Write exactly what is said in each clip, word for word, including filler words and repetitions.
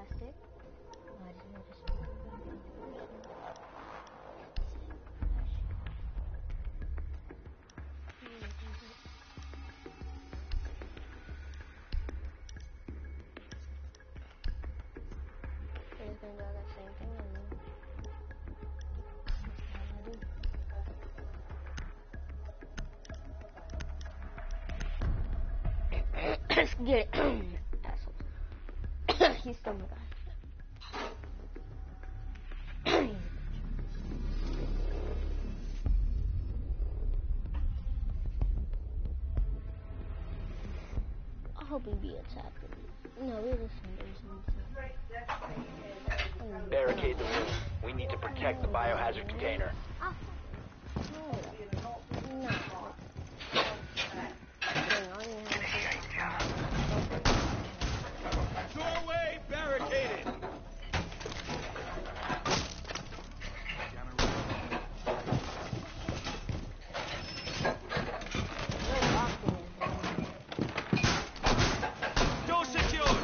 plastic. Oh, I just noticed. He's gonna do that same thing and then let's get it. Asshole. He's still my guy. I hope he be attacked. No, we just barricade the room. We need to protect the biohazard container. Doorway barricaded. Door secured.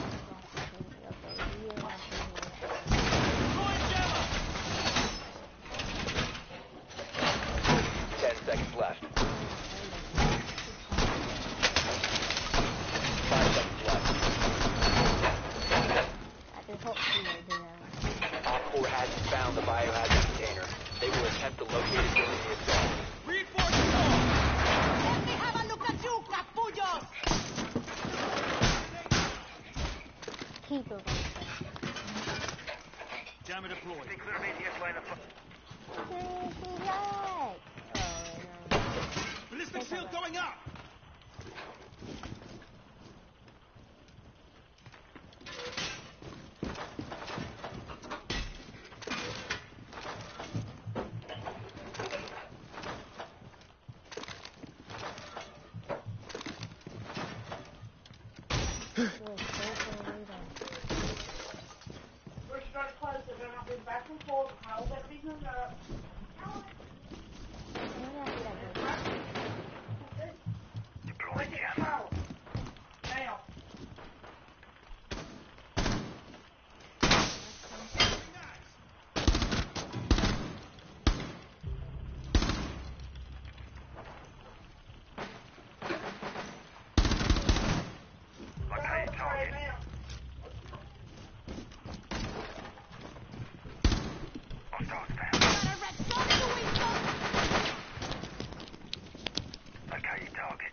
Ten seconds left. Five seconds left. Op four hasn't found the biohazard container. They will attempt to locate it during the assault. Reinforce the door. Let me have a look at you, capullos! Keep it. Jammer deployed. Ballistic shield going up. We're starting close, so they're not moving back and forth. How will that be moved up? Deploy jammer. Now. Locate target. Hostiles down. Locate target.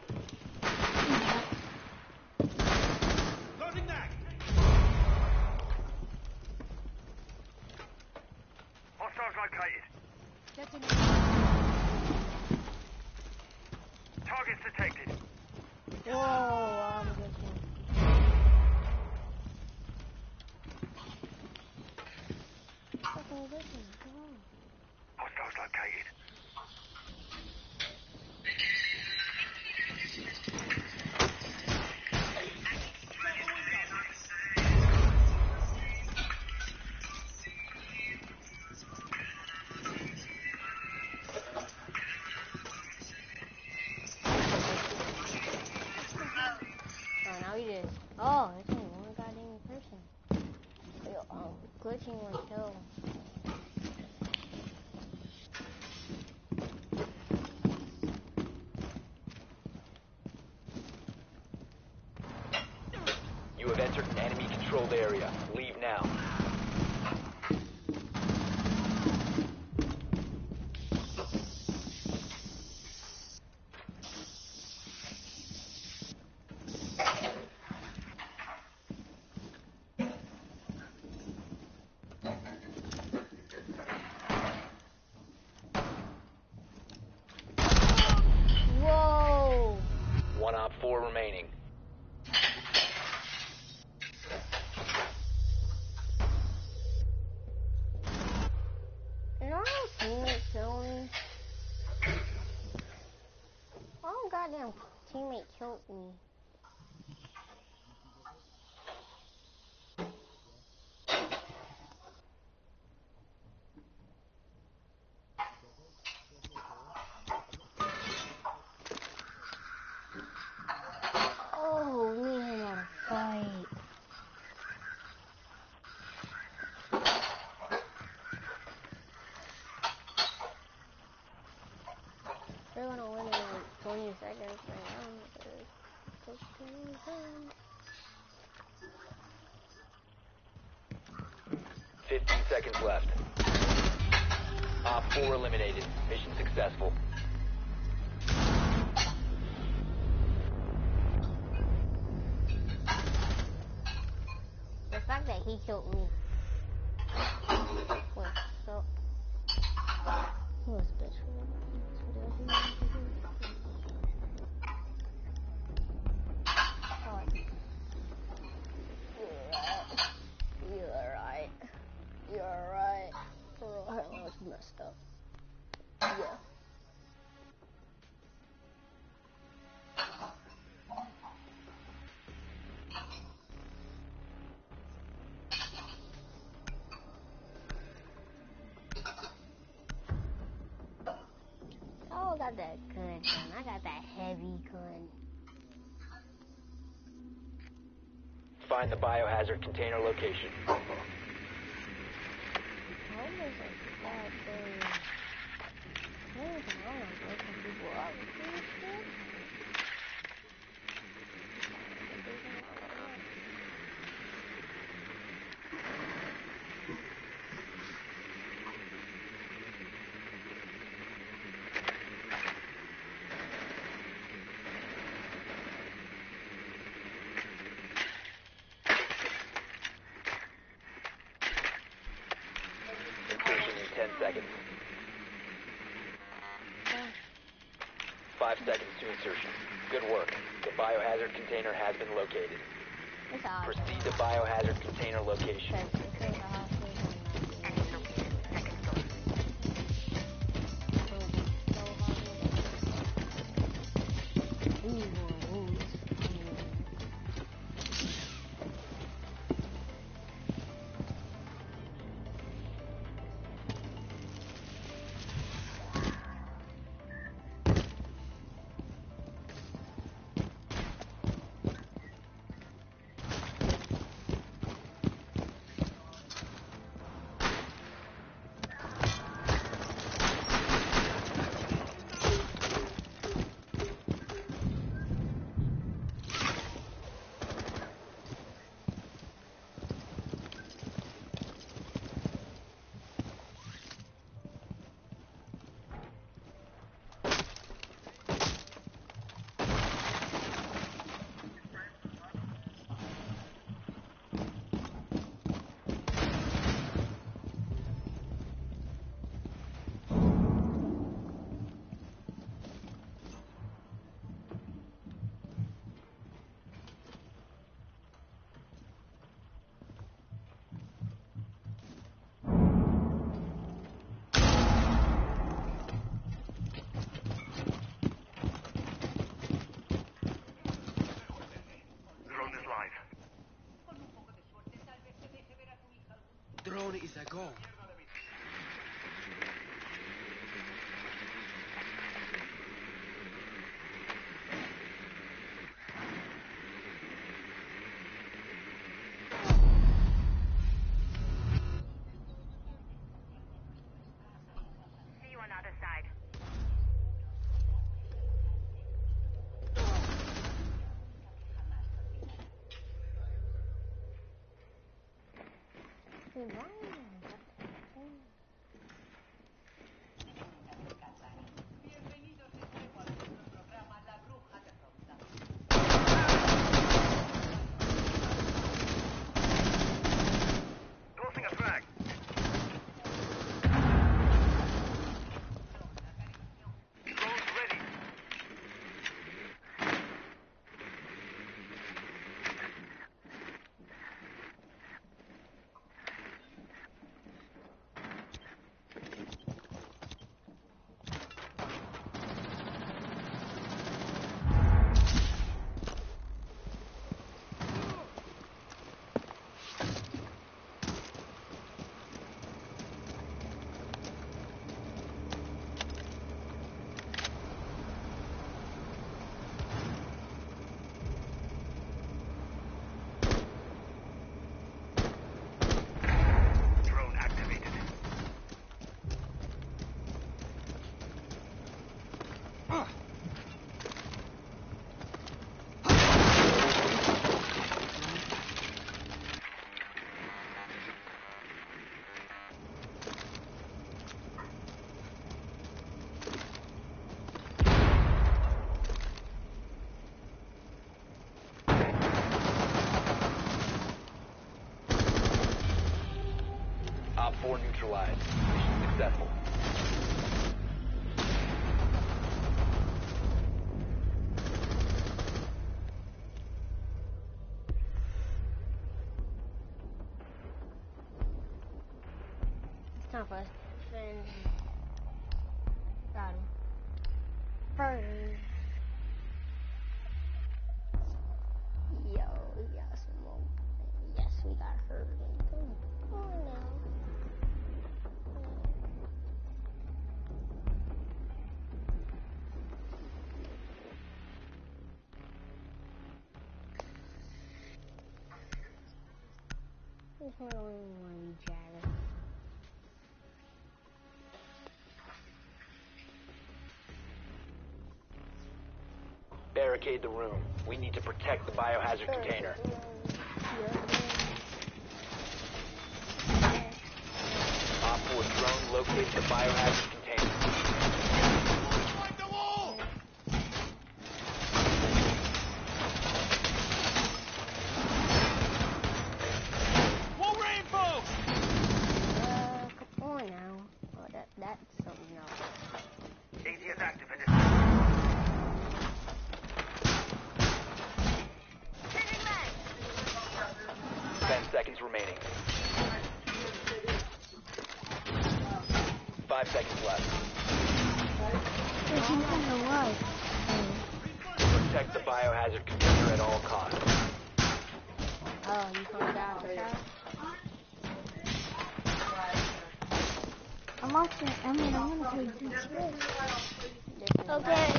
Loading that. Hostiles located. Targets detected. Whoa, I'm good. Fucking good. Hostiles located. Oh, now he did. Oh, it's only one goddamn person. Yo, um, glitching was kill. You have entered an enemy controlled area. Leave now. Whoa! One op four remaining. Did our teammate kill me? Oh, goddamn teammate killed me. fifteen seconds left. Op four eliminated. Mission successful. The fact that he killed me was so... He was a bitch for me. You're right. You're right. Oh, I was messed up. Yeah. Oh, I got that good gun. I got that heavy gun. Find the biohazard container location. How is it that they... Maybe I don't know, waking people up with this shit? ten seconds. Five seconds to insertion. Good work. The biohazard container has been located. It's odd. Proceed to biohazard container location. Drone is a go. See you on the other side. Tossing a frag. Drones ready. four neutralized. Mission successful. It's time for us to finish. Got him. First. Yo, we got some more. Yes, we got her. Come on now. This one only one Jagger. Barricade the room. We need to protect the biohazard container. Op four drone located the biohazard container. Uh, come on now. Oh, that, that's something else. A T is active in this. Ten seconds remaining. Five seconds left. There's nothing to watch. Protect the biohazard container at all costs. Oh, you found out the shot? I'm watching, I mean, I'm gonna play D Q. Okay.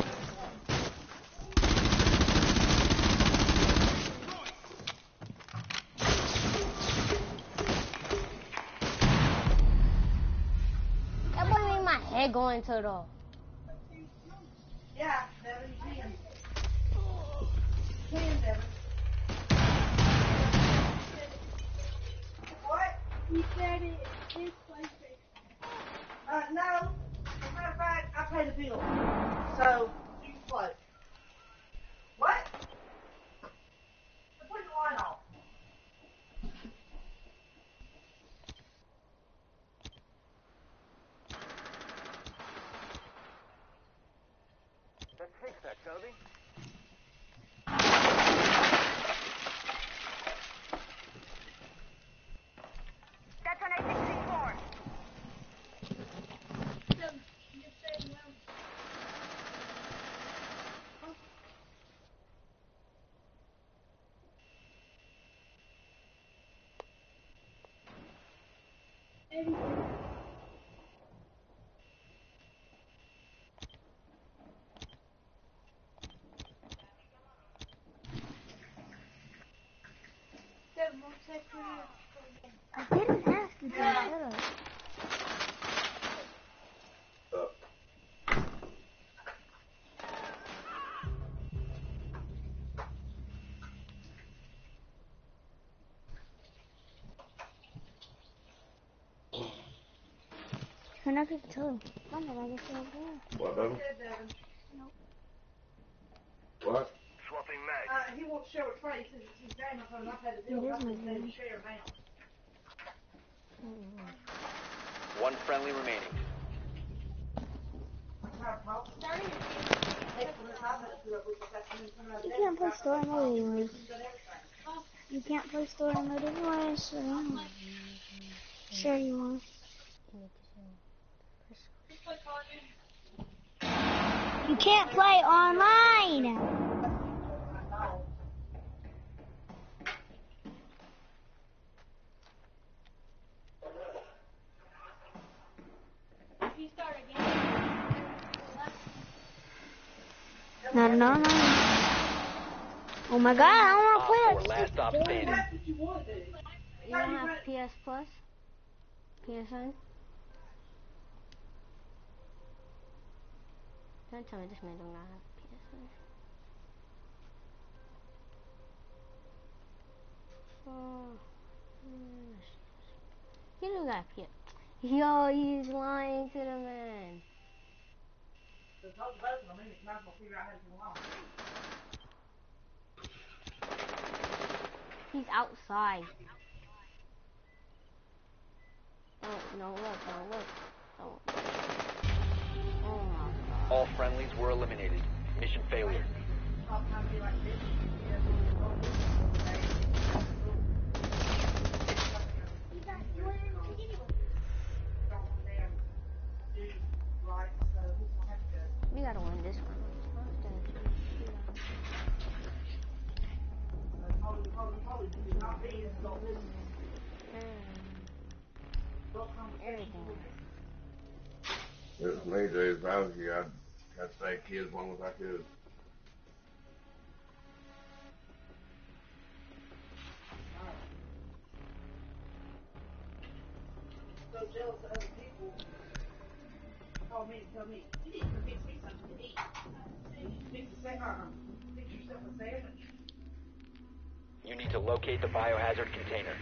That boy made my head go into it all. Yeah, Devin, you can. You can, Devin. What? He said it is PlayStation. Uh, no. As a matter of fact, I pay the bill. So, you can float. What? Put the line off. Let's fix that, Toby. That's on A sixty-four. You said no. Eddie. Devin, one second. I didn't ask you to shut up. You're not gonna tell him. Mama, I guess you're there. What, baby? Good, Devin. What? Swapping mag. Uh, he won't share with Trey since it's his game. I told him I paid the bill. It is I my said game. to share now. One friendly remaining. You can't play story mode anyways. You can't play story mode anyways, so yeah. Sure you want. You can't play online! If you start again. Not an online. Oh my god, I don't Op want four to play last stop standing. That's what you want to do. You don't have P S Plus? P S N? Don't tell me this man don't not have P S N. Oh. He don't got P S N. Yo, he's lying to the man. Because those both of them, you might as well figure out how to get along. He's outside. Oh, no, look, no, look. Oh. Oh my god. All friendlies were eliminated. Mission failure. We gotta win this one. Everything. It was me, dude. If I was you, I'd, I'd stay kid as long as I could. So jealous of other people. Call me and tell me, you need to fix me something to eat. Fix a sa- uh, fix yourself a sandwich. You need to locate the biohazard container.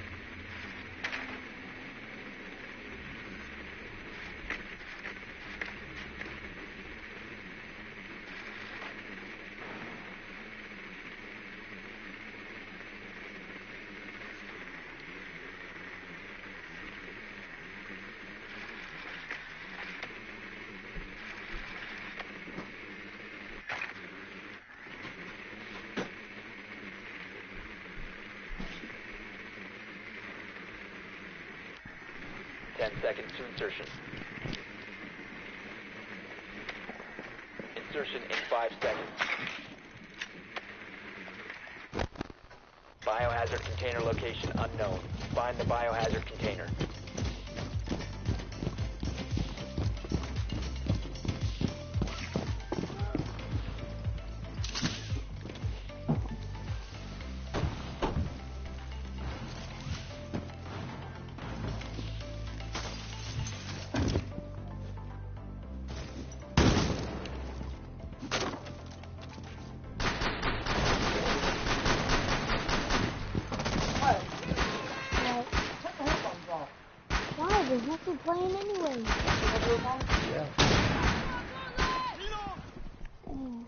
Ten seconds to insertion. Insertion in five seconds. Biohazard container location unknown. Find the biohazard container. Why? There's nothing playing anyway. Yeah. Oh.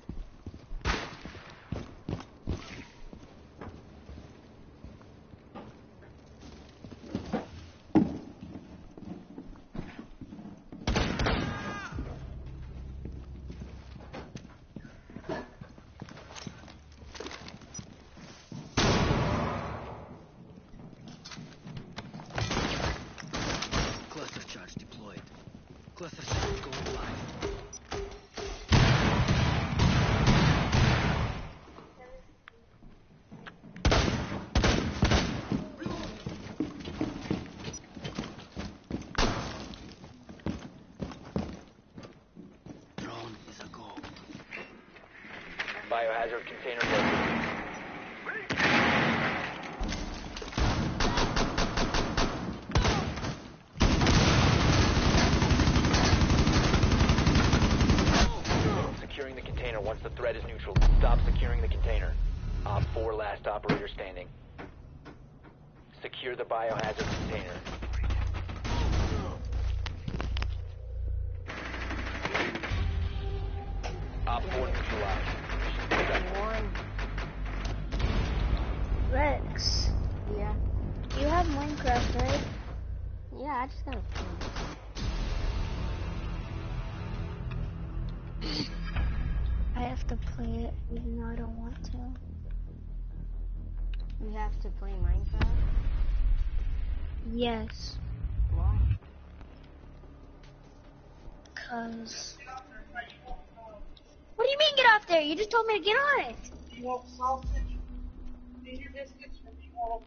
Cluster charge deployed. Cluster charge going live. Drone is a go. Biohazard container located. Securing the container once the threat is neutral. Stop securing the container. Op four last operator standing. Secure the biohazard container. Op four neutralized. One. Rex, Yeah. you have Minecraft, right? Yeah, I just gotta play. I have to play it even though I don't want to. We have to play Minecraft. Yes, Why? cause. What do you mean get off there? You just told me to get on it. You want sausage in your biscuits, or do you want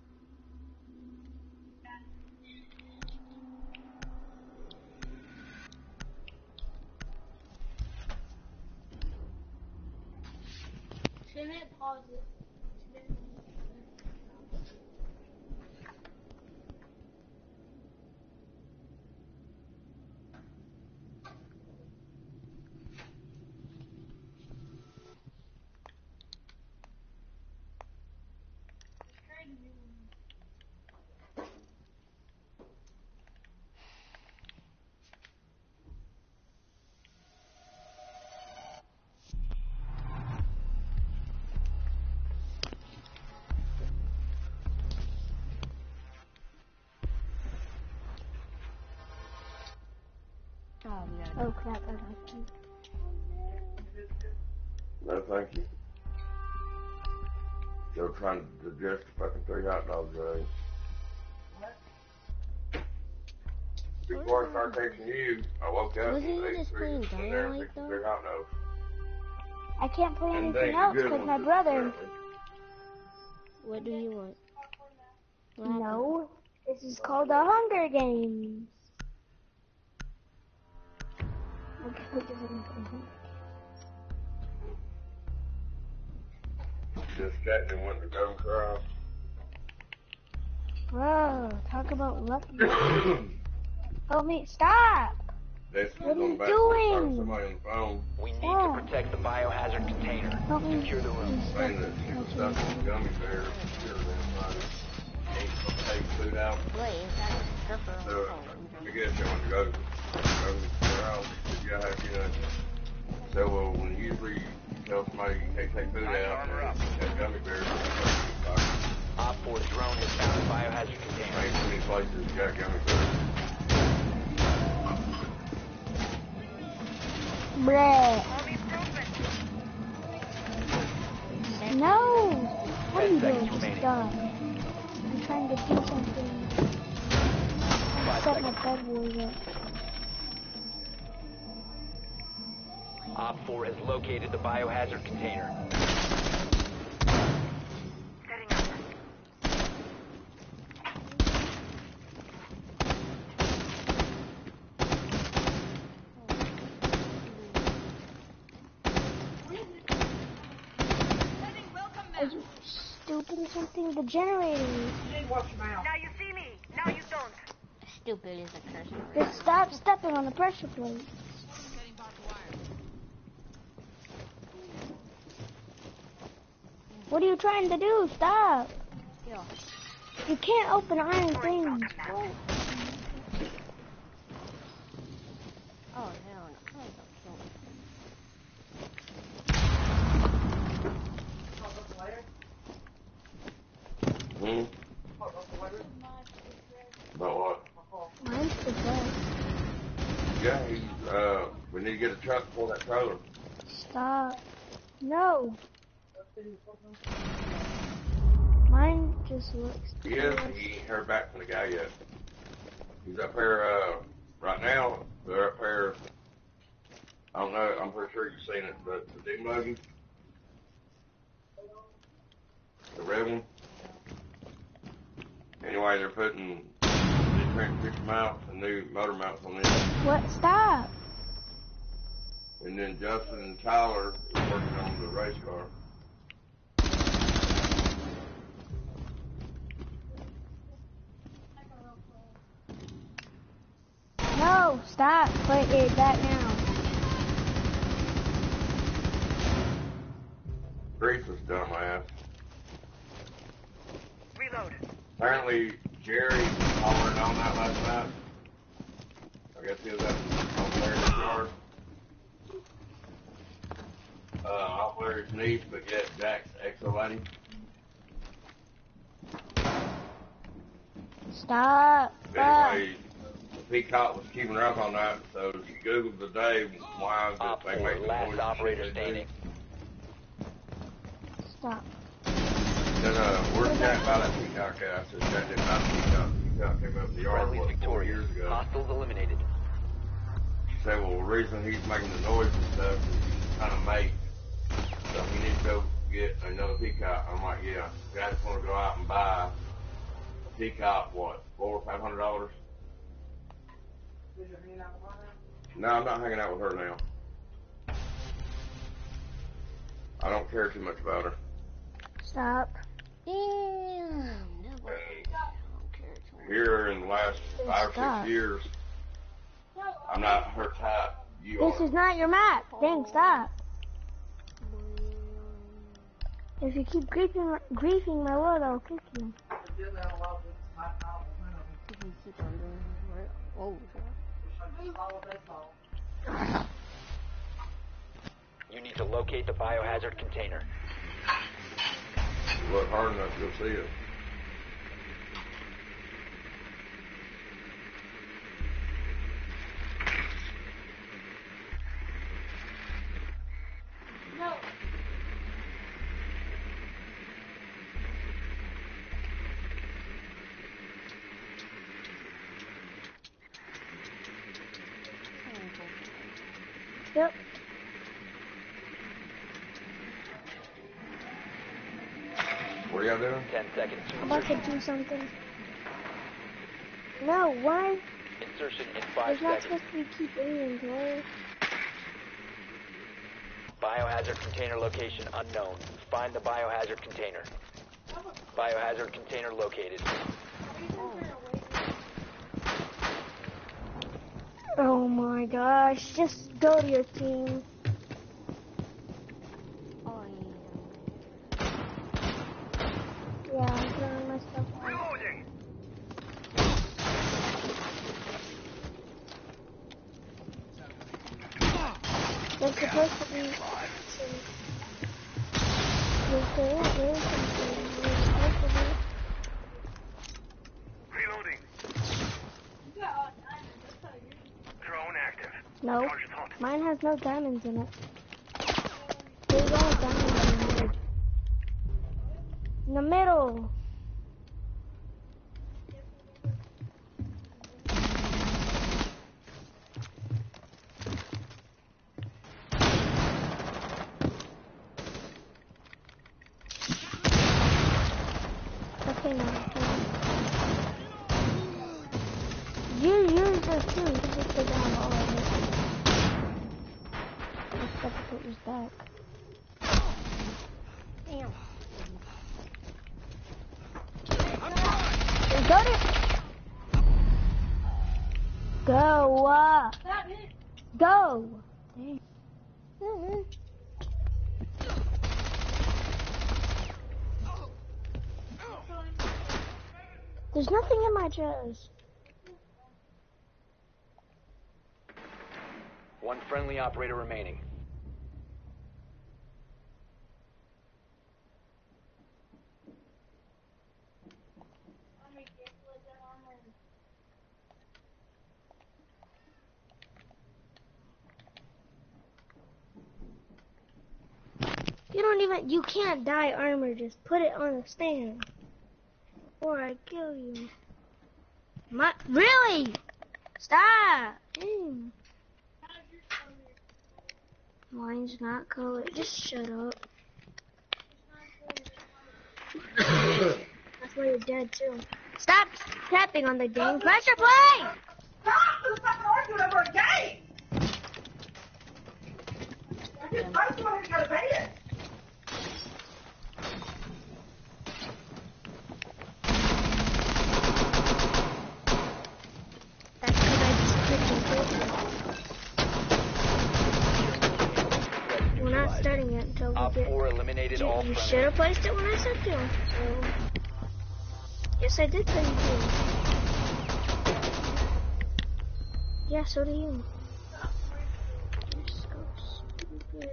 Shouldn't it pause it? Shouldn't it- Oh, we gotta Oh crap, I got you. No, thank you. They were trying to digest fucking three hot dogs already. Before I started texting you, I woke up Wasn't and you ate just three, playing in there Dynamite, fixing though? three hot dogs. I can't play And anything they else good because ones, my brother. apparently. What do you want? What happened? No, this is called the Hunger Games. Just chatting and went to go and cry. Bro, talk about lucky. Help me, stop! This What was are on you back phone, doing? somebody on the phone We need Yeah. to protect the biohazard container. Help me. Secure the room. saying that she was stuck in the gummy bear. Sure, man, ate some take food out. Wait, is that stuff or So, oh, let me guess, you want to go, go to her house. She said, yeah, heck, you know. So, well, when usually you tell somebody you can't take food out and they have gummy bears, Op four drone has found the biohazard container. ain't too many places got gummy bears. Bruh. Homie improvement. No! What are you Ten seconds doing? remaining. Stop. I'm trying to do something. Five Set my seconds. bed boys up. Op four has located the biohazard container. Setting up. Are you stupid or something? The generator. You didn't wash your mouth. Now you see me. Now you don't. stupid is a curse word. Just stop stepping on the pressure plate. What are you trying to do? Stop. Yo. You can't open iron things. Oh, hell no. Please don't kill me. Hot dog later. Hmm? Hot dog later. About what? Mine's the best. Yeah, he, uh, we need to get a truck for that trailer. Stop. No. Mine just looks. He is, he ain't heard back from the guy yet. He's up there, uh, right now, they're up there, I don't know, I'm pretty sure you've seen it, but the big buggy, the red one. Anyway, they're putting new transmission mounts and new motor mounts on it. What? Stop. And then Justin and Tyler is working on the race car. No. Stop. Put it back now. Grease was dumbass. Reload. Apparently, Jerry was hollering on that last night. I guess he was up on Larry's yard. Uh, off Larry's niece, but yet Jack's ex-lady. Stop. Stop. Anyway, the peacock was keeping her up all night, so she Googled the day why that Op they four, make the last noise operator they do. standing. Stop. Then, uh, where's Jack by that peacock at? I said, Jack didn't buy the peacock. The peacock came up in the yard, Friendly what, four victorious. years ago. Hostiles eliminated. She said, well, the reason he's making the noise and stuff is he's kind of mate. So he needs to go get another peacock. I'm like, yeah. I just want to go out and buy a peacock, what, four or five hundred dollars? Did you hang out with her No, now? I'm not hanging out with her now. I don't care too much about her. Stop. Damn. That was, I don't care too much. Here in the last five or Stop. six years, I'm not her type. You This are. is not your map. Dang, stop. If you keep griefing, griefing my world, I'll kick you. The deal that I love is my house. You can keep on doing it. Oh, shit. All of that's all. You need to locate the biohazard container. Look hard enough, you'll see it. Yep. What are y'all doing? Ten seconds to I'm about to insertion. do something. No, why? Insertion in five There's not seconds. supposed to be keep inventory. Biohazard container location unknown. Find the biohazard container. Biohazard container located. Oh my gosh, just go to your team. Oh, Yeah, I'm throwing my stuff on. Reloading. There's supposed to be some... There's, there, there's something. There's supposed to be... Reloading. Drone active. No, Target hot. mine has no diamonds in it. There's only diamonds in the middle. In the middle. Okay, now. You use this too. You can just take down all of it. Let's have to put yours back. damn. You got it. Go. Uh, go. Dang. Mhm. There's nothing in my chest. One friendly operator remaining. You don't even, you can't dye armor, just put it on a stand. Or I kill you. My, really? Stop! Damn. Mine's not colored. Just shut up. That's why you're dead too. Stop tapping on the game. Pressure play! Stop! Let's stop arguing over a game! I just I just want to go to bed. That's because I just clicked and played. We're not starting yet until we Op get... four eliminated You, all you friendly. should have placed it when I said to. So... Yes, I did tell you to. Yeah, so do you. You're so stupid.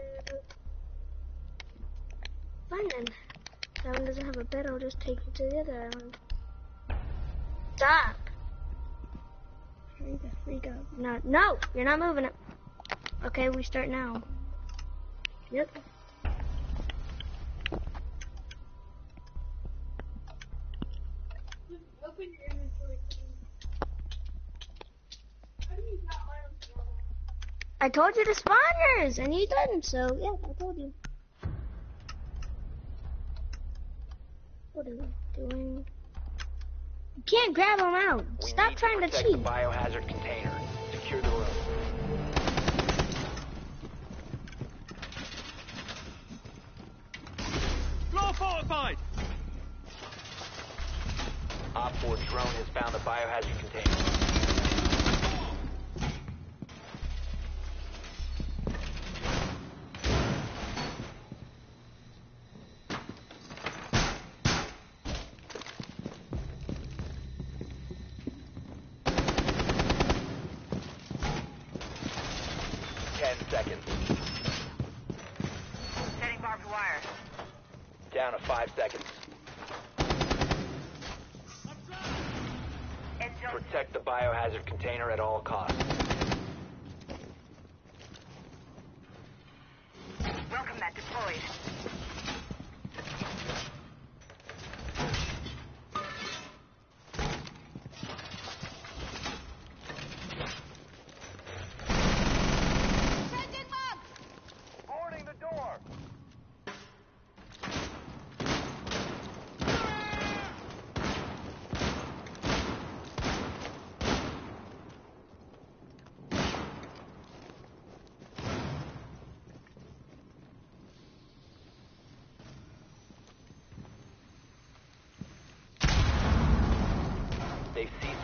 Fine then. That one doesn't have a bed, I'll just take you to the other island. Stop! Hurry the freak up. No, no! You're not moving it. Okay, we start now. Yep. Open your inventory. How do you not iron I told you to spawn yours, and you didn't, so yeah, I told you. What are you doing? You can't grab them out. We Stop need trying to to protect cheat. the biohazard container. Secure the room. Floor fortified! Op four drone has found the biohazard container. Ten seconds. Setting barbed wire. Down to five seconds. End zone. Protect the biohazard container at all costs. Welcome that deployed. Changing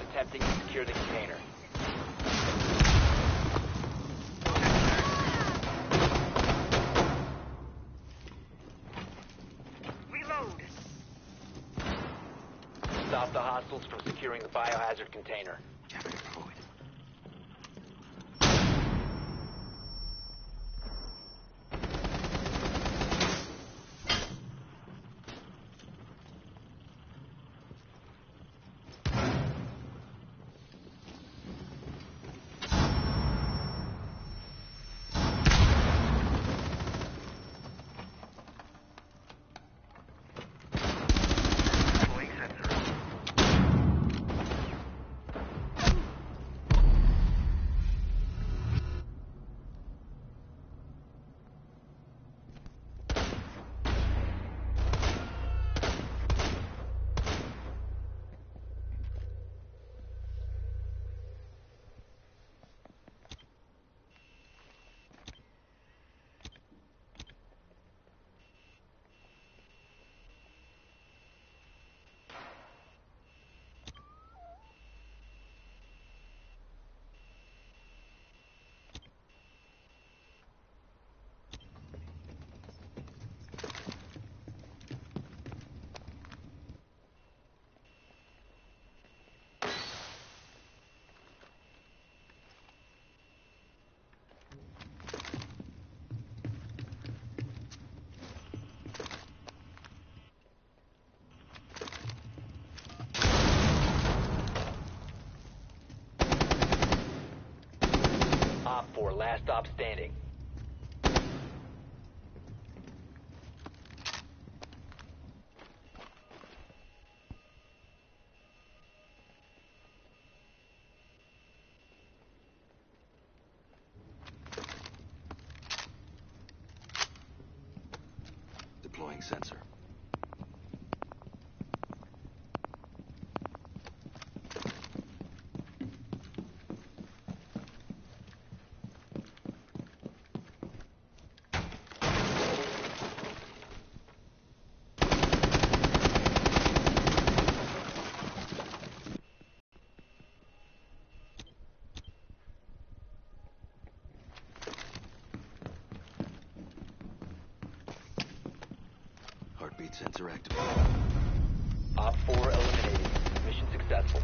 attempting to secure the container. Reload. Stop the hostiles from securing the biohazard container. Javelin deployed. Deploying sensor. Op four, last stop standing. Deploying sensor. Heartbeat sensor activated. Op four eliminated. Mission successful.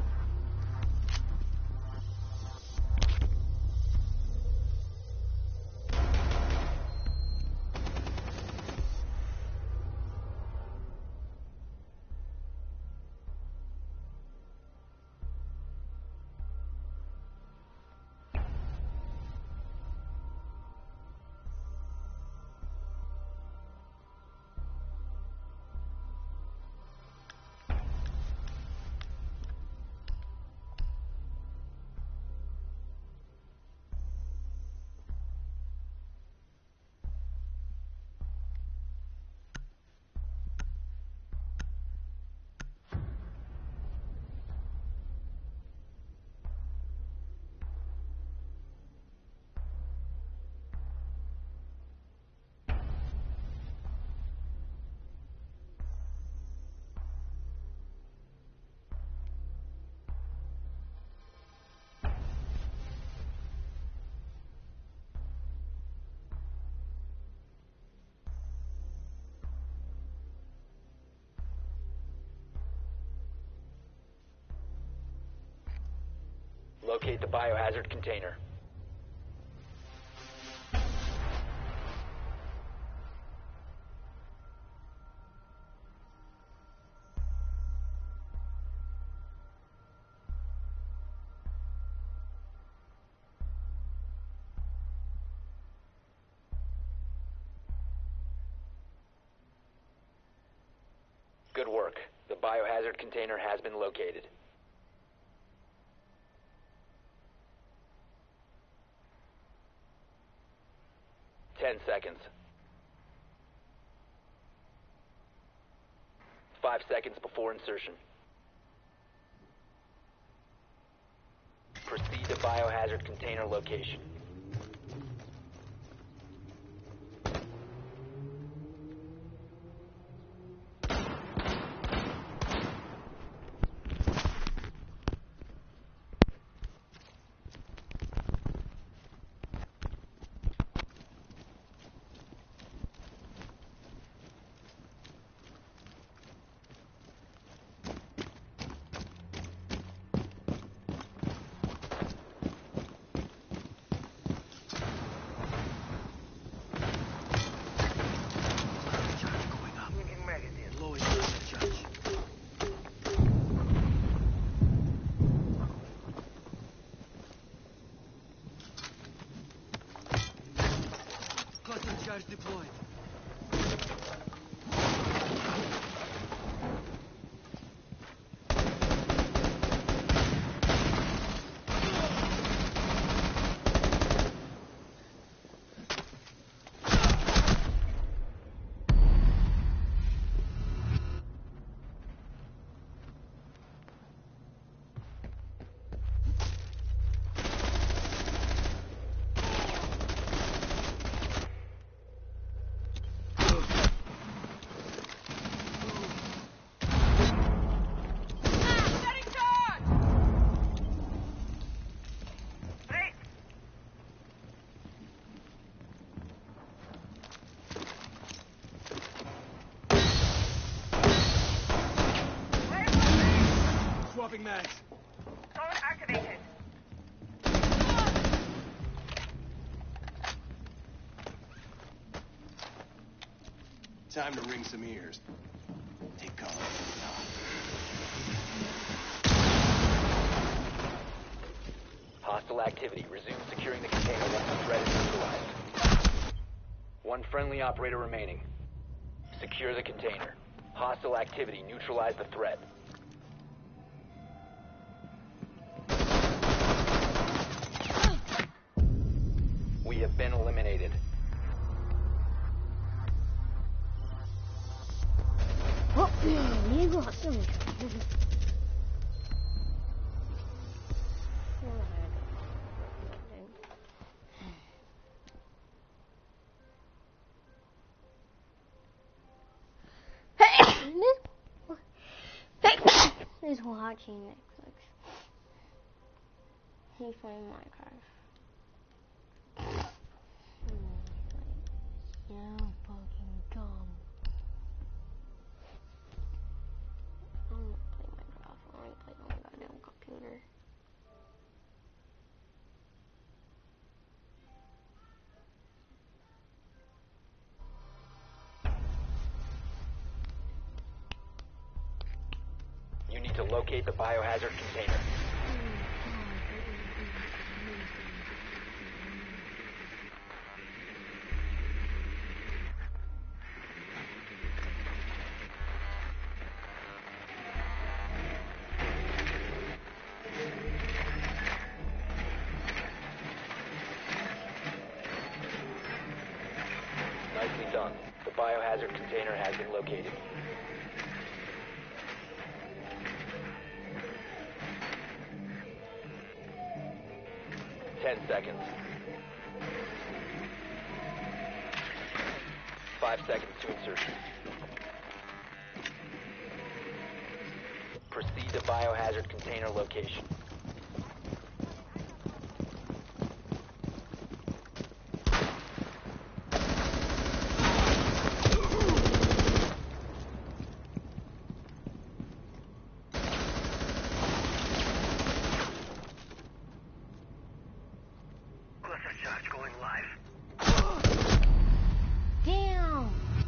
Locate the biohazard container. Good work. The biohazard container has been located. Ten seconds. Five seconds before insertion. Proceed to biohazard container location. deployed. Swapping mags. Phone activated. Time to ring some ears. Take cover. Hostile activity. Resume securing the container once the threat is neutralized. One friendly operator remaining. Secure the container. Hostile activity. Neutralize the threat. We have been eliminated. Oh, you got some. He's watching Netflix. He's playing Minecraft. Yeah, fucking dumb. I don't play Minecraft. I only play on my goddamn computer. You need to locate the biohazard container. Nicely done. The biohazard container has been located. Ten seconds. Five seconds to insertion. Proceed to biohazard container location. Cluster charge going live. Damn!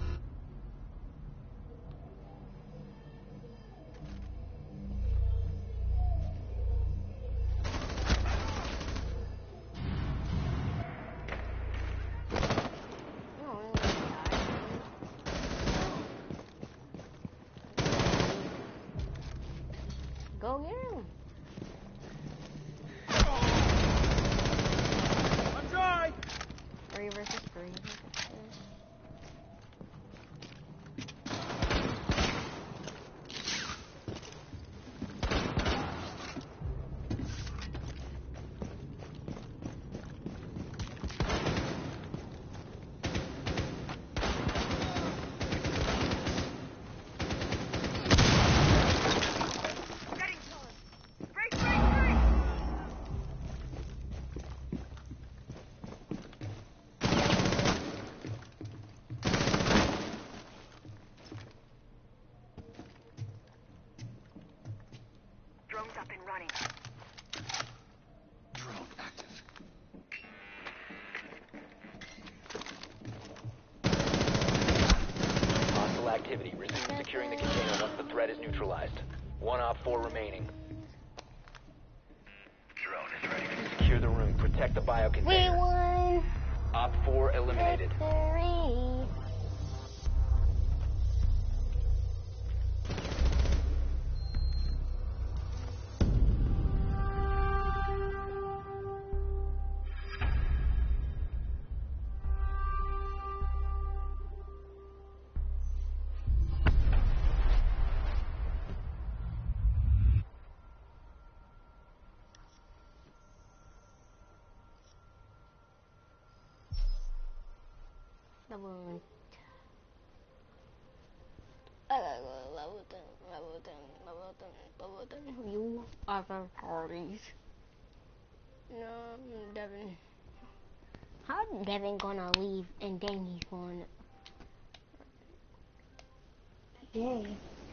Go get him! I'm dry! Three versus three. Getting close. Break, break, break. Drones up and running. Drone active. Hostile activity. Resume securing the container once the threat is neutralized. One op four remaining. Drone is ready. Secure the room. Protect the bio We container. won! Op four eliminated. Victory. Level. I gotta go to level ten, level ten, level ten, level ten. You are for parties. No, Devin. How Devin gonna leave and then he's going? Yay.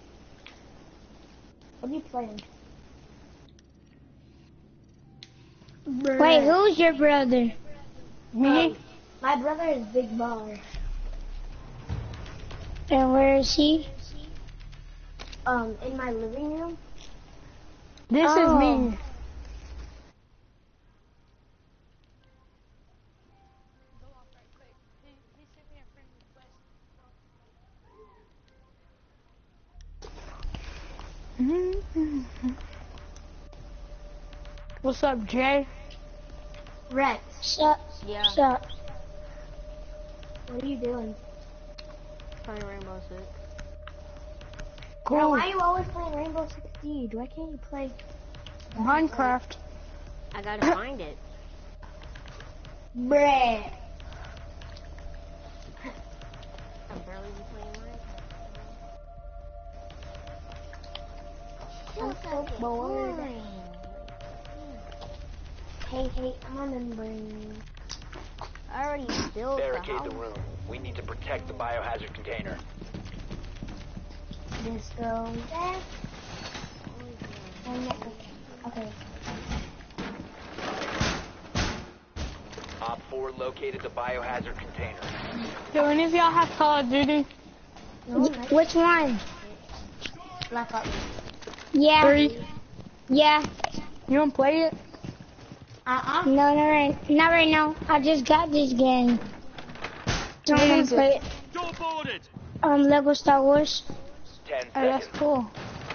What are you playing? Wait, who's your brother? Me? Um, my brother is Big Baller. And where is he? Um, in my living room. This Oh. is me. What's up, Jay? Rex, Sup? Yeah. Sup? what are you doing? Playing Rainbow Six. Cool. Bro, why are you always playing Rainbow Six Siege? Why can't you play? Minecraft. I gotta find it. Bruh. I'm barely be playing Minecraft. I'm so bored. Hey, hey, on and bring. I already built the Barricade house. the room. We need to protect the biohazard container. This goes there. And that goes. Okay. Op four located the biohazard container. Do any of y'all have Call of Duty? No, Which one? Black Ops. Yeah. Three. Yeah. You wanna play it? Uh-uh. No, not right, not right now. I just got this game. Don't What want is to play it? it. Door boarded. Um, Lego Star Wars. Ten Oh, that's seconds. cool.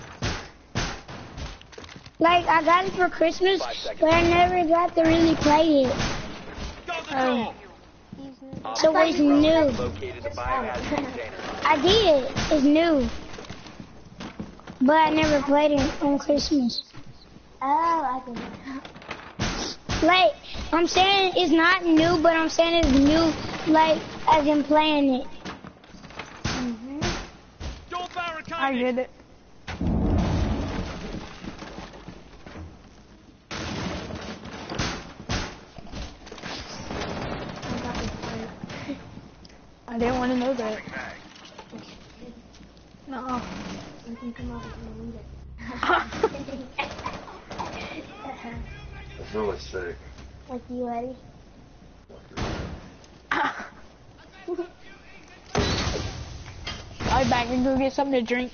Like, I got it for Christmas, Five seconds. but I never got to really play it. Got the Um, door. Op So four it's new. located the biohazard container. I did. It's new. But I never played it on Christmas. Oh, I can. Like, I'm saying it's not new, but I'm saying it's new, like, as in playing it. Mm-hmm. Door barricaded. I get it. I didn't want to know that. No. You can come over and read it. It's really sick. Like you, Eddie? I'll be back and go get something to drink.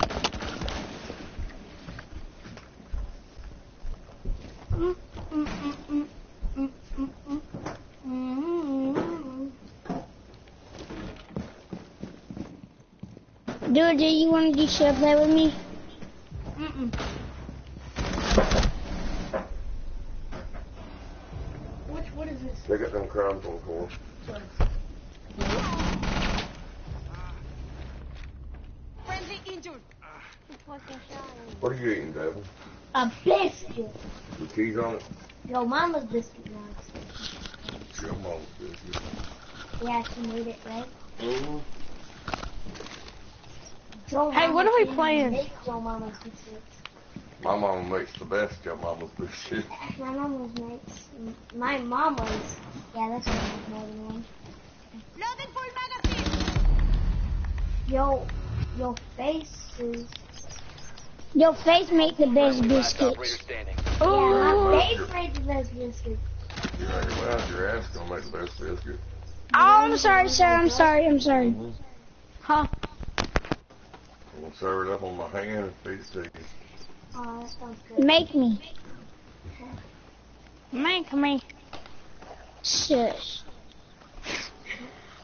Dude, do you want to do share play with me? Mm-mm. Which, what is this? They got them crumbs on the floor. Friendly injured. What are you eating, Devin? A biscuit. With cheese on it? Yo, mama's biscuit now. It's your mom's biscuit. Yeah, she made it, right? Mm-hmm. Joe Hey, Mama what are we didn't playing? Make Joe Mama's biscuits. My mama makes the best your mama's biscuit. My mama's makes. My mama's. Yeah, that's what I more than one. Loading full magazine. Yo, your face is. Your face make the best Friendly last operator biscuits. standing. Yeah, my Ooh. face makes the best biscuits. You're out your mouth, your ass gonna make the best biscuit. Oh, I'm sorry, sir. I'm sorry. I'm sorry. Mm-hmm. Huh? I'm gonna serve it up on my hand and feed it to you. Oh, that sounds good. Make me. Make me. Shush.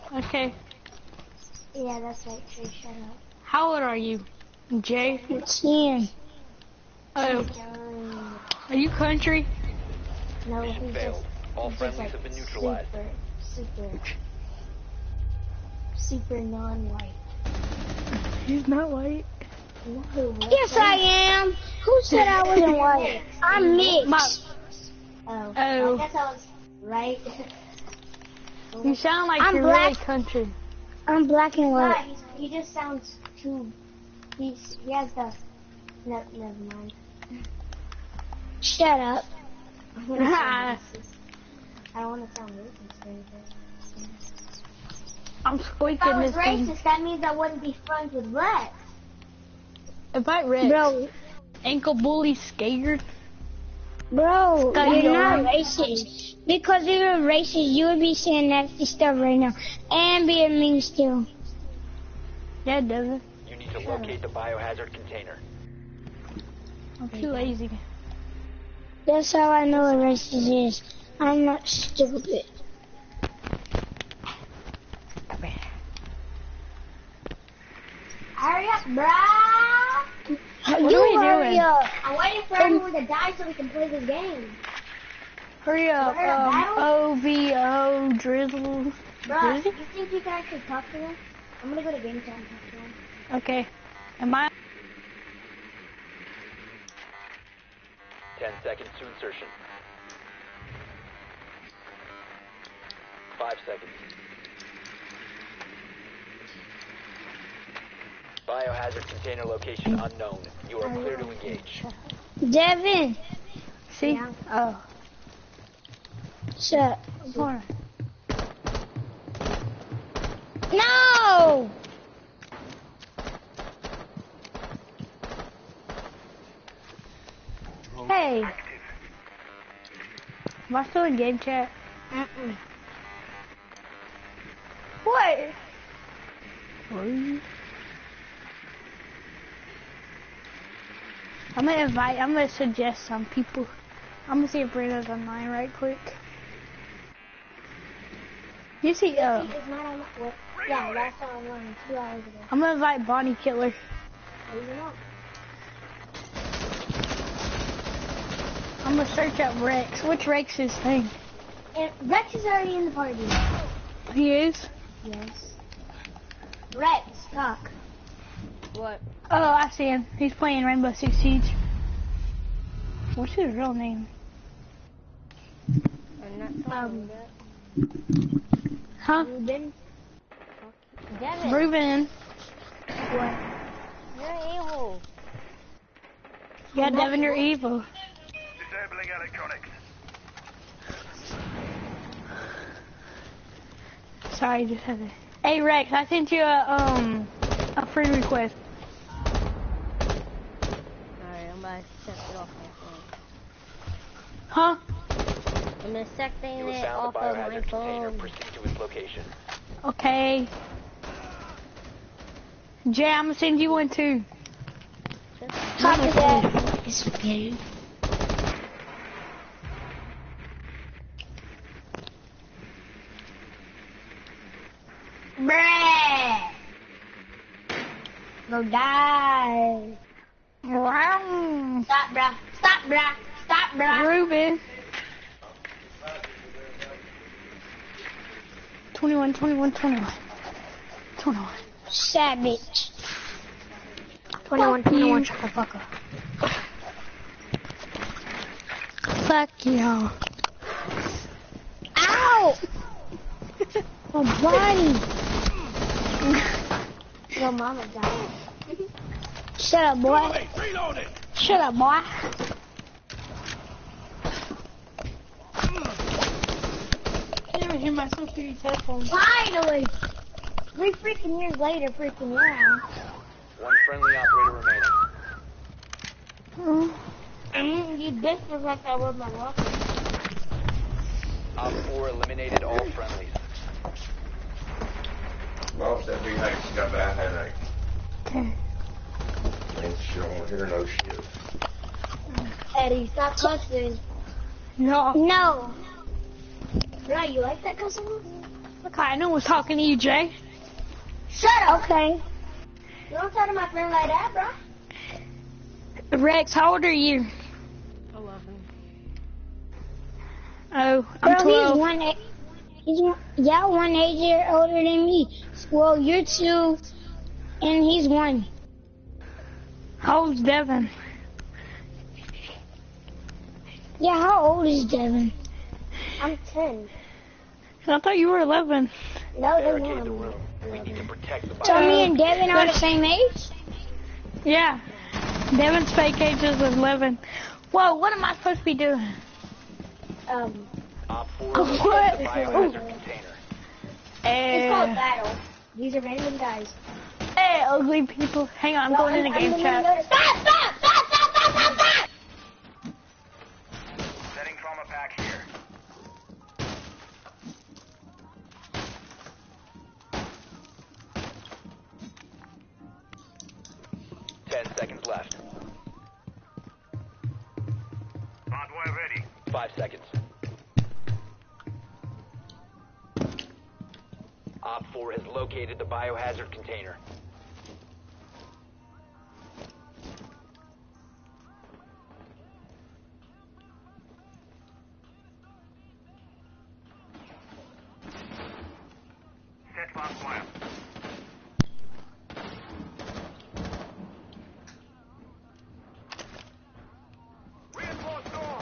Okay. Yeah, that's right. Trey, shut up. How old are you? Jay? ten. Oh. Are you country? No, Mission he's failed. just, All he's just friendlies like have been neutralized. super, super, super non-white. He's not white. No, yes, I am. Who said I wasn't white? I'm mixed. My, oh, oh. I guess I was right. You sound like I'm you're black. really country. I'm black and white. Nah, he just sounds too. He's he has the. No, never mind. Shut up. I don't want to sound racist or anything. I'm squeaking If I was this racist, thing. that means I wouldn't be friends with Rex. About Rex. Bro, Ankle bully scared. bro, Scared. you're not racist. Because if you were racist, you would be saying nasty stuff right now. And being mean still. Yeah, Devin. You need to locate the biohazard container. I'm too lazy. That's how I know what racist is. I'm not stupid. Hurry up, bruh! What you are we hurry doing? up. I'm waiting for everyone to die so we can play this game. Hurry up, Hurry up, um, battle? O V O, Drizzle. Bruh, Drizzy? you think you can actually talk to them? I'm gonna go to game time and talk to them. Okay. Am I? Ten seconds to insertion. Five seconds. Biohazard container location unknown. You are clear to engage. Devin! See? Yeah. Oh. Shut Hold on. No! Hey. Am I still in game chat? Mm-mm. What? I'm gonna invite, I'm gonna suggest some people. I'm gonna see if Brenda's online right quick. You see, uh, It's not on what? Yeah, that's online two hours ago. I'm gonna invite Bonnie Killer. Maybe not. I'm gonna search up Rex. Which Rex is thing? And Rex is already in the party. He is? Yes. Rex, talk. What? Oh, I see him. He's playing Rainbow Six Siege. What's his real name? I'm not um, Huh? Ruben. Devin. Ruben. What? You're evil. Yeah, Devin, you're evil. Disabling electronics. Sorry, just had to. Hey Rex, I sent you a um a friend request. Alright, I'm about to set it off my phone. Huh? I'm accepting You have it found off the of my biohazard container. phone. Proceed to its location. Okay. Jay, I'm gonna send you one too. Copy that. It's okay. Bruh. Go die. Wow. Stop, bruh. Stop, bruh. Stop, bruh. Ruben. twenty-one, twenty-one, twenty-one. twenty-one. Savage. twenty-one, twenty-one, motherfucker. Fuck you. Ow! My body. Your mama died. Shut up, boy. Reloading, reloading. Shut up, boy. I never hear myself through your telephone. Finally! Three freaking years later, freaking yeah. One friendly operator remaining. Mm. Mm, you bitch was like I was my walker. Op four eliminated all friendlies. Boss, that big headache's got bad headache. Okay. Ain't sure I don't hear no shit. Eddie, stop cussing. No. No. Bro, you like that cussing? Okay, I know who's talking to you, Jay. Shut up. Okay. You don't talk to my friend like that, bro. Rex, how old are you? Eleven. Oh, I'm Bro, twelve. he's one. A- he's one. Y'all one age year older than me. Well, you're two, and he's one. How old's Devin? Yeah, how old is Devin? I'm ten. I thought you were eleven. No, they Barricade the won't. room. We need to protect the So bio. me and Devin are the same age? Yeah. Devin's fake age is eleven. Whoa, what am I supposed to be doing? Um, Op four Oh, located what? the biohazard container. it's called Eh, battle. These are random guys. hey, ugly people. Hang on, I'm No, going in the I'm game gonna chat. go to- Stop! Stop! Stop! Stop! Stop! Stop! Stop! Setting trauma pack here. Ten seconds left. Hardware ready. Five seconds. Op four has located the biohazard container. Set fast wire. Reinforce door.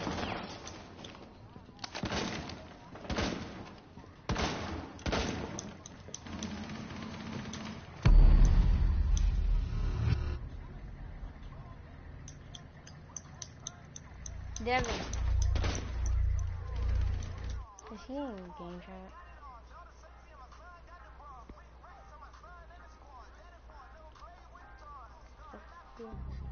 Devin. Is he in game chat? Yeah.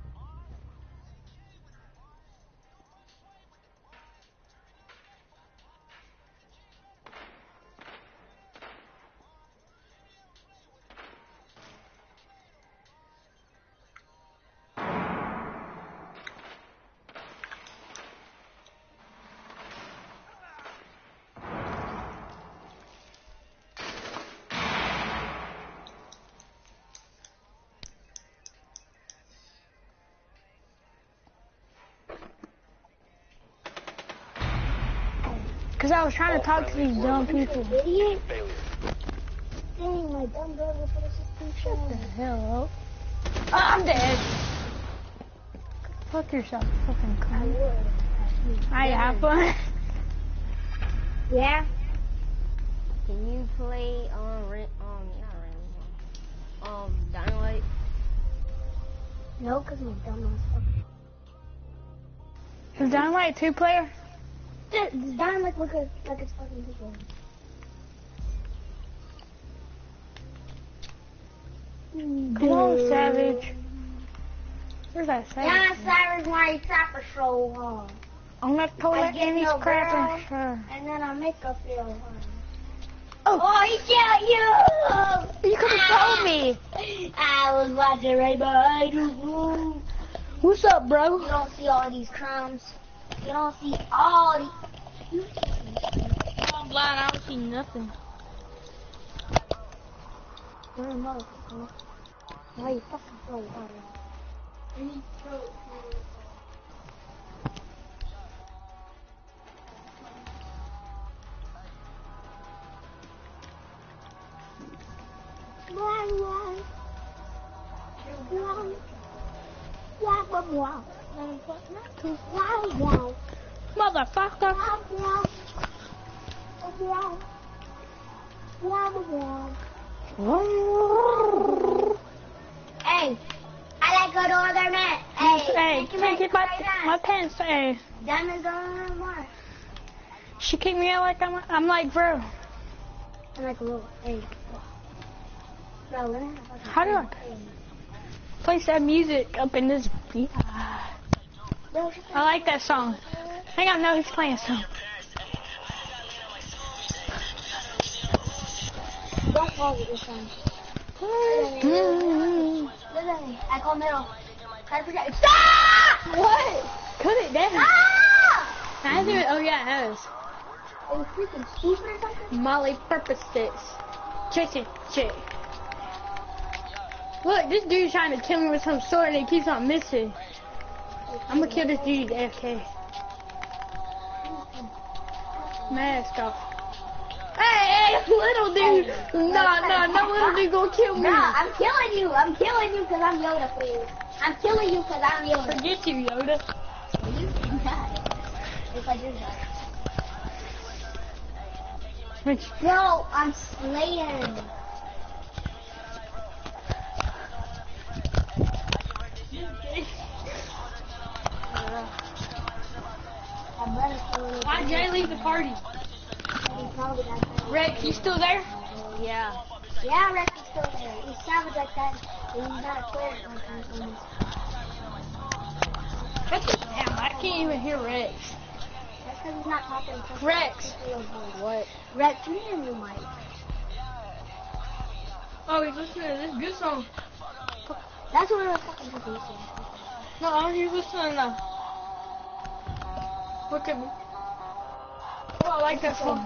Because I was trying to talk to these dumb people. Idiot. Failure. Dang, my dumb brother for the system. Shut the hell up. Oh, I'm dead. Fuck yourself, fucking I cunt. would. I have fun. Yeah? Can you play on um, um not Rainbow, um Dynamite? No, because my dumb ass. Is Dynamite a two player? Does Dynamite look like, like it's fucking people? Come on, Savage. Where's that Yeah, Savage? Cyrus my trapper so hard. I'm not I pulling get any no crap girl. in her. And then I make her feel hard. Oh, Oh, he killed you! you could have told me. I was watching right behind you. What's up, bro? You don't see all these crumbs. You don't see all these. I'm blind. I don't see nothing. You're a motherfucker. Why you fucking throw water? You throw it. Why, why? Why? Why, why, why? Why, why? Motherfucker. Why, why? Why? Why, why? Hey, I like go to other men. Hey, Hey, can can't get my, my my pants. Hey, diamonds on more. she kicked me out like I'm, I'm like, bro. I'm like a little, hey. Bro, let me have How do I place that music up in this? Yeah. I like that song. Hang on, no, he's playing a song. Don't pause it this time. Mm-hmm. Literally, I call middle. Try to forget. Stop! What? Cut it down. Stop! Has it? Oh yeah, it has. Are you freaking stupid or something? Molly purposes. Check it, check. Look, this dude's trying to kill me with some sword and he keeps on missing. I'm gonna kill this dude A F K. Mask off. Hey, hey, little dude! No, no, no little dude gonna kill me. Nah, I'm killing you. I'm killing you because I'm Yoda for you. I'm killing you because I'm Yoda. Forget you, Yoda. You can die. If I do that. Which? Bro, I'm slaying. Why'd Jay leave the party? Rex, you still there? Yeah. Yeah, Rex is still there. He's savage like that. He's not a player sometimes. That's just, damn, I can't even hear Rex. That's because he's not talking. To Rex! What? Rex, you need a new mic. Oh, he's listening to this good song. That's what I was talking to you. No, he's listening now. Look at me. Oh, I like that song.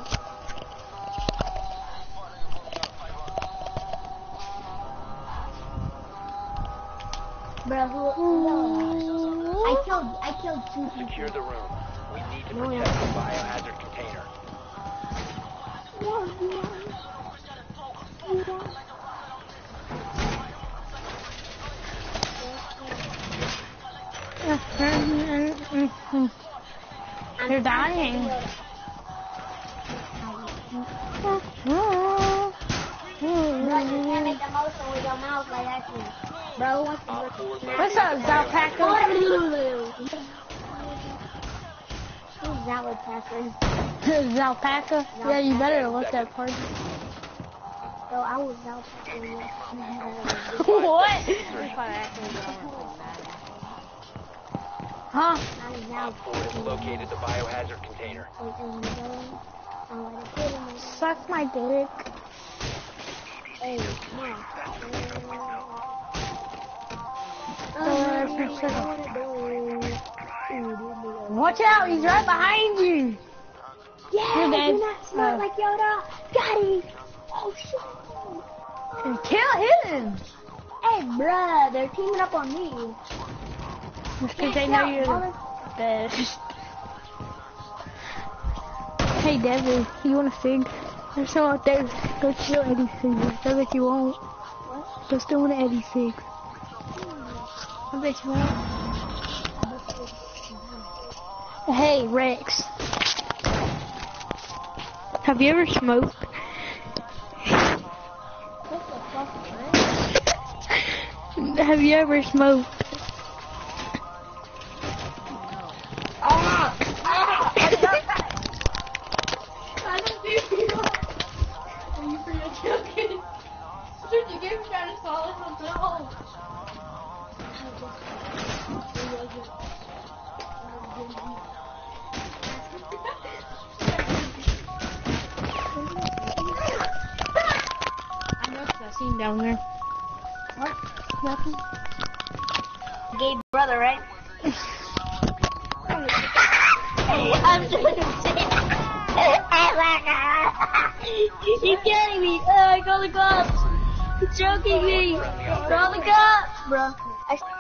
Bro, who, no. I killed, I killed two people. Secure the room. We need to protect the biohazard container. They're dying. Bro, you can't make the motion with your mouth like that. Bro, what's the What's up, Zalpaca? Who's Zalpaca? Zalpaca? Yeah, you better look that part. Bro, I was Zalpaca. What? Huh? Op four has located the biohazard container. Suck my dick. Hey, Watch out, he's right behind you. Yeah, You're dead. you're not smart Oh. like Yoda. Got him. Oh, shit. And kill him. Hey, bruh, they're teaming up on me. Because they know you're the best. Hey, Devin, you want a fig? There's some out there. Go steal Eddie's fig. I bet you won't. What? Go steal one of Eddie's figs. I bet you won't. Hey, Rex. Have you ever smoked? Have you ever smoked? Ah! Ah! I don't think you are. Are you for your joking? Should you give me trying to swallow something else? I know because I've seen down there. What? Nothing. Gay brother, right? I'm doing You're kidding me. Oh, I call the cops. You're choking me. Call the cops, bro. I